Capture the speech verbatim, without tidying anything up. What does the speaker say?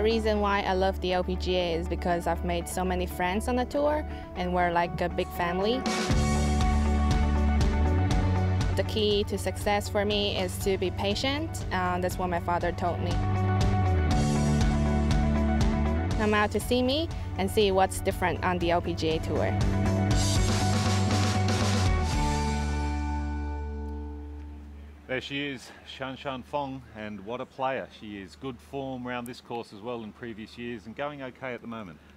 The reason why I love the L P G A is because I've made so many friends on the tour and we're like a big family. The key to success for me is to be patient. Uh, that's what my father told me. Come out to see me and see what's different on the L P G A tour. There she is, Shanshan Feng, and what a player. She is good form around this course as well in previous years and going okay at the moment.